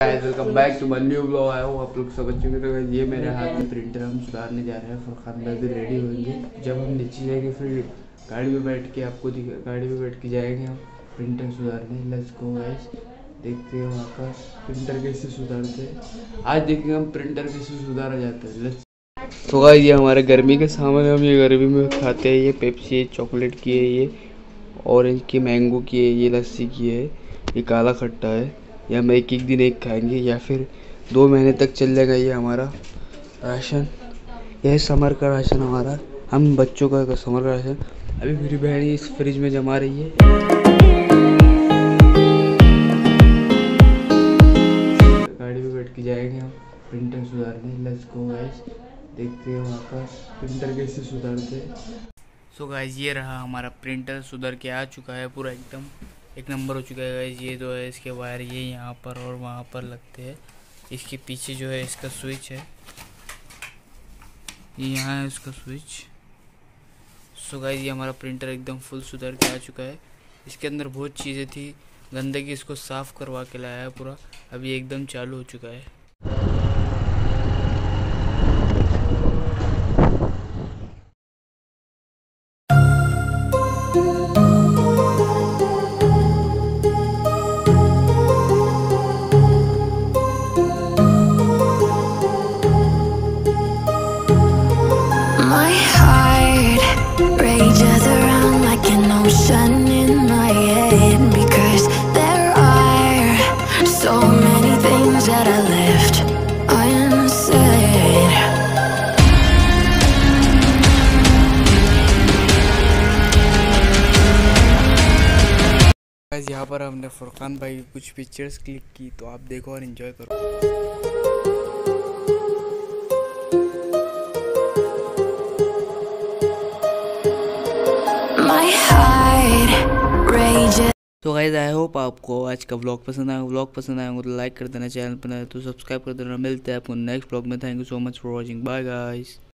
Welcome back to my new blog. आया हूँ आप लोग सब बच्चों के। तो ये मेरे हाथ में प्रिंटर हम सुधारने जा रहे हैं। फरखान भाई भी रेडी होंगे। जब हम नीचे जाएंगे फिर गाड़ी में बैठ के आपको गाड़ी में बैठ के जाएंगे हम प्रिंटर सुधारने। लेट्स गो गाइस, देखते हैं वहाँ का प्रिंटर कैसे सुधारते हैं। आज देखेंगे हम प्रिंटर कैसे सुधारा जाता है। लेट्स। तो गाइस ये हमारे गर्मी के सामान हम ये गर्मी में खाते हैं। ये पेप्सी है, चॉकलेट की है, ये ऑरेंज की, मैंगो की है, ये लस्सी की है, ये काला खट्टा है। या हम एक दिन एक खाएंगे या फिर 2 महीने तक चल जाएगा ये हमारा राशन। यह समर का राशन हमारा, हम बच्चों का समर का राशन। अभी मेरी बहन इस फ्रिज में जमा रही है। गाड़ी में बैठ के जाएंगे हम प्रिंटर सुधारने। लेट्स गो गाइस, देखते हैं वहाँ का प्रिंटर कैसे सुधारते हैं। सो गाइस ये रहा हमारा प्रिंटर, सुधर के आ चुका है, पूरा एकदम एक नंबर हो चुका है गाइस। ये जो है इसके वायर ये यहाँ पर और वहाँ पर लगते हैं। इसके पीछे जो है इसका स्विच है, ये यहाँ है इसका स्विच। सो गाइस ये हमारा प्रिंटर एकदम फुल सुधर के आ चुका है। इसके अंदर बहुत चीज़ें थी, गंदगी इसको साफ़ करवा के लाया है पूरा। अभी एकदम चालू हो चुका है। My heart rages around like an ocean in my head, because there are so many things that I left unsaid. Guys यहाँ पर हमने फरखान भाई की कुछ पिक्चर्स क्लिक की, तो आप देखो और एंजॉय करो। My heart rages. तो गाइस आई होप आपको आज का व्लॉग पसंद आएगा। व्लॉग पसंद आएगा तो लाइक कर देना, चैनल पर नए तो सब्सक्राइब कर देना। मिलते हैं आपको नेक्स्ट व्लॉग में। Thank you so much for watching. Bye guys.